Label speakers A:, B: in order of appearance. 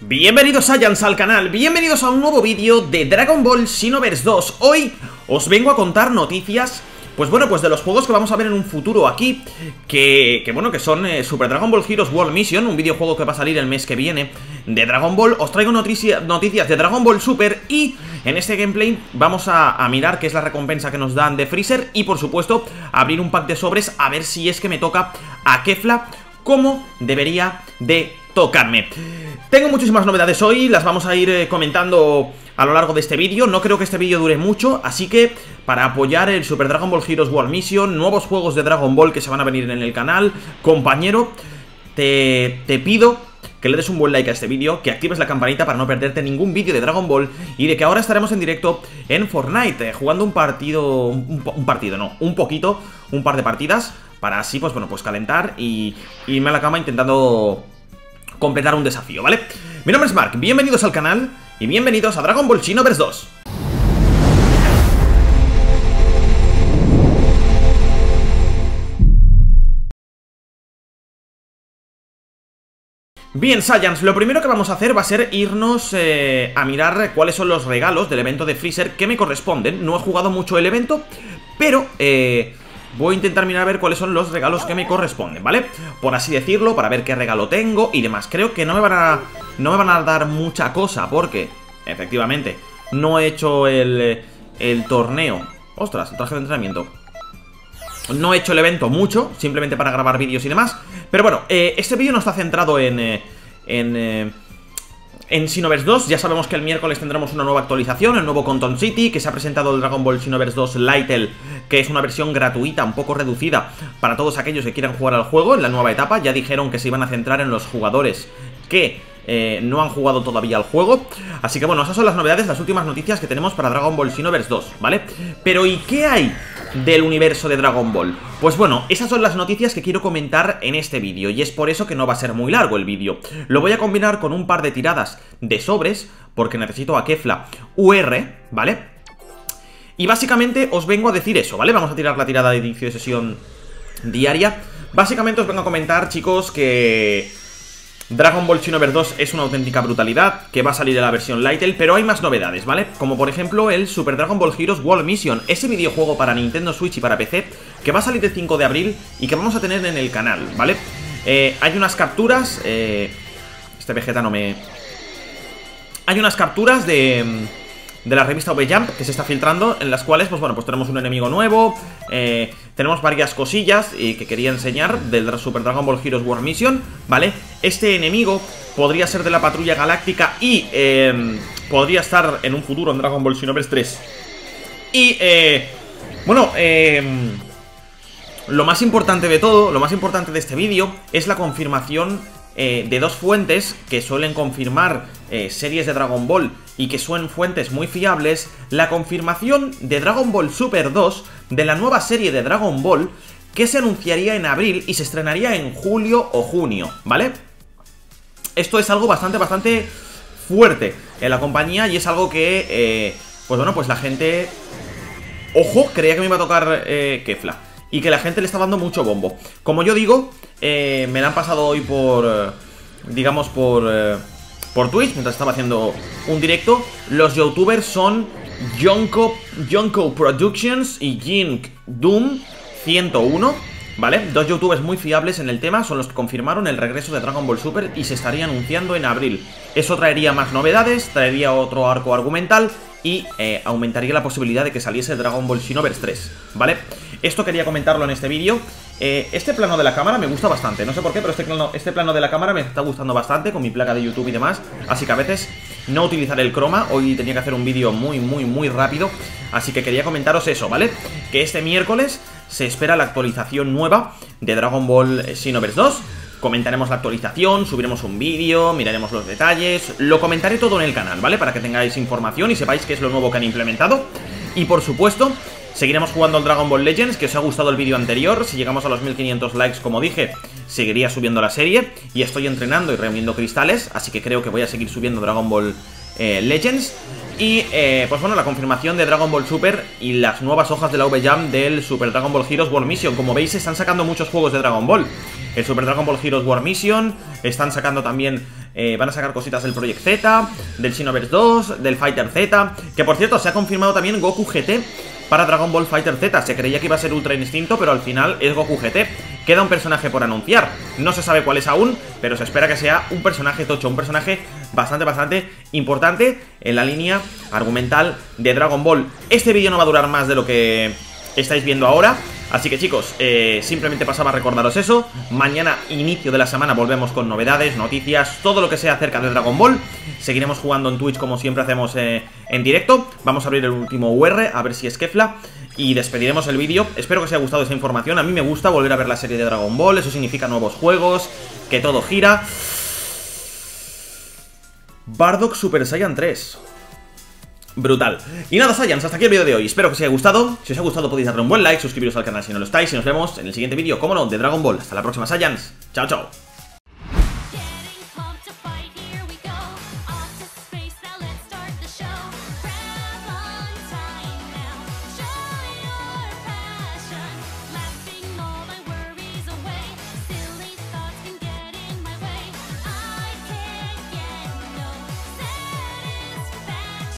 A: Bienvenidos Saiyans al canal, bienvenidos a un nuevo vídeo de Dragon Ball Xenoverse 2. Hoy os vengo a contar noticias, pues de los juegos que vamos a ver en un futuro aquí, que son Super Dragon Ball Heroes World Mission, un videojuego que va a salir el mes que viene de Dragon Ball. Os traigo noticias de Dragon Ball Super y en este gameplay vamos a mirar qué es la recompensa que nos dan de Freezer y por supuesto abrir un pack de sobres a ver si es que me toca a Kefla como debería de tocarme. Tengo muchísimas novedades hoy, las vamos a ir comentando a lo largo de este vídeo. No creo que este vídeo dure mucho, así que para apoyar el Super Dragon Ball Heroes World Mission, nuevos juegos de Dragon Ball que se van a venir en el canal, compañero, te pido que le des un buen like a este vídeo, que actives la campanita para no perderte ningún vídeo de Dragon Ball y de que ahora estaremos en directo en Fortnite, jugando un par de partidas, para así, pues calentar y irme a la cama intentando completar un desafío, ¿vale? Mi nombre es Mark, bienvenidos al canal y bienvenidos a Dragon Ball Xenoverse 2. Bien, Saiyans, lo primero que vamos a hacer va a ser irnos a mirar cuáles son los regalos del evento de Freezer que me corresponden. No he jugado mucho el evento, pero voy a intentar mirar a ver cuáles son los regalos que me corresponden, ¿vale? Por así decirlo, para ver qué regalo tengo y demás. Creo que no me van a dar mucha cosa porque, efectivamente, no he hecho el torneo. Ostras, el traje de entrenamiento. No he hecho el evento mucho, simplemente para grabar vídeos y demás. Pero bueno, este vídeo no está centrado en Xenoverse 2, ya sabemos que el miércoles tendremos una nueva actualización, el nuevo Conton City, que se ha presentado el Dragon Ball Xenoverse 2 Lytle, que es una versión gratuita, un poco reducida, para todos aquellos que quieran jugar al juego en la nueva etapa. Ya dijeron que se iban a centrar en los jugadores que no han jugado todavía al juego. Así que bueno, esas son las novedades, las últimas noticias que tenemos para Dragon Ball Xenoverse 2, ¿vale? Pero ¿y qué hay del universo de Dragon Ball? Pues bueno, esas son las noticias que quiero comentar en este vídeo y es por eso que no va a ser muy largo el vídeo. Lo voy a combinar con un par de tiradas de sobres, porque necesito a Kefla UR, ¿vale? Y básicamente os vengo a decir eso, ¿vale? Vamos a tirar la tirada de inicio de sesión diaria. Básicamente os vengo a comentar, chicos, que Dragon Ball Xenoverse 2 es una auténtica brutalidad, que va a salir de la versión Lytle, pero hay más novedades, ¿vale? Como por ejemplo el Super Dragon Ball Heroes World Mission, ese videojuego para Nintendo Switch y para PC, que va a salir el 5 de abril y que vamos a tener en el canal, ¿vale? Hay unas capturas, este Vegeta no me... Hay unas capturas de la revista V-Jump que se está filtrando, en las cuales, pues tenemos un enemigo nuevo, tenemos varias cosillas que quería enseñar del Super Dragon Ball Heroes World Mission, ¿vale? Este enemigo podría ser de la Patrulla Galáctica y podría estar en un futuro en Dragon Ball Xenoverse 3. Y, lo más importante de todo, lo más importante de este vídeo es la confirmación de dos fuentes que suelen confirmar series de Dragon Ball y que son fuentes muy fiables, la confirmación de Dragon Ball Super 2 de la nueva serie de Dragon Ball que se anunciaría en abril y se estrenaría en julio o junio, ¿vale? Esto es algo bastante fuerte en la compañía y es algo que, la gente, ojo, creía que me iba a tocar Kefla y que la gente le está dando mucho bombo. Como yo digo, me la han pasado hoy por Twitch, mientras estaba haciendo un directo. Los youtubers son Yonko Productions y Jink Doom 101, ¿vale? Dos youtubers muy fiables en el tema, son los que confirmaron el regreso de Dragon Ball Super y se estaría anunciando en abril. Eso traería más novedades, traería otro arco argumental y aumentaría la posibilidad de que saliese Dragon Ball Xenoverse 3, ¿vale? Esto quería comentarlo en este vídeo. Este plano de la cámara me gusta bastante, no sé por qué, pero este plano de la cámara me está gustando bastante con mi placa de YouTube y demás, así que a veces no utilizaré el croma. Hoy tenía que hacer un vídeo muy rápido, así que quería comentaros eso, ¿vale? Que este miércoles se espera la actualización nueva de Dragon Ball Xenoverse 2. Comentaremos la actualización, subiremos un vídeo, miraremos los detalles, lo comentaré todo en el canal, ¿vale? Para que tengáis información y sepáis qué es lo nuevo que han implementado. Y por supuesto, seguiremos jugando al Dragon Ball Legends, que os ha gustado el vídeo anterior. Si llegamos a los 1500 likes, como dije, seguiría subiendo la serie. Y estoy entrenando y reuniendo cristales, así que creo que voy a seguir subiendo Dragon Ball Legends. Y, la confirmación de Dragon Ball Super y las nuevas hojas de la V-Jam del Super Dragon Ball Heroes World Mission. Como veis, se están sacando muchos juegos de Dragon Ball. El Super Dragon Ball Heroes World Mission, están sacando también van a sacar cositas del Project Z, del Xenoverse 2, del Fighter Z. Que por cierto, se ha confirmado también Goku GT para Dragon Ball Fighter Z. Se creía que iba a ser Ultra Instinto, pero al final es Goku GT. Queda un personaje por anunciar, no se sabe cuál es aún, pero se espera que sea un personaje tocho, un personaje bastante importante en la línea argumental de Dragon Ball. Este vídeo no va a durar más de lo que estáis viendo ahora, así que chicos, simplemente pasaba a recordaros eso. Mañana, inicio de la semana, volvemos con novedades, noticias, todo lo que sea acerca de Dragon Ball. Seguiremos jugando en Twitch como siempre hacemos en directo. Vamos a abrir el último UR, a ver si es Kefla, y despediremos el vídeo. Espero que os haya gustado esa información. A mí me gusta volver a ver la serie de Dragon Ball, eso significa nuevos juegos, que todo gira. Bardock Super Saiyan 3. Brutal. Y nada, Saiyans, hasta aquí el vídeo de hoy. Espero que os haya gustado. Si os ha gustado podéis darle un buen like, suscribiros al canal si no lo estáis, y nos vemos en el siguiente vídeo, como no, de Dragon Ball. Hasta la próxima, Saiyans. Chao, chao.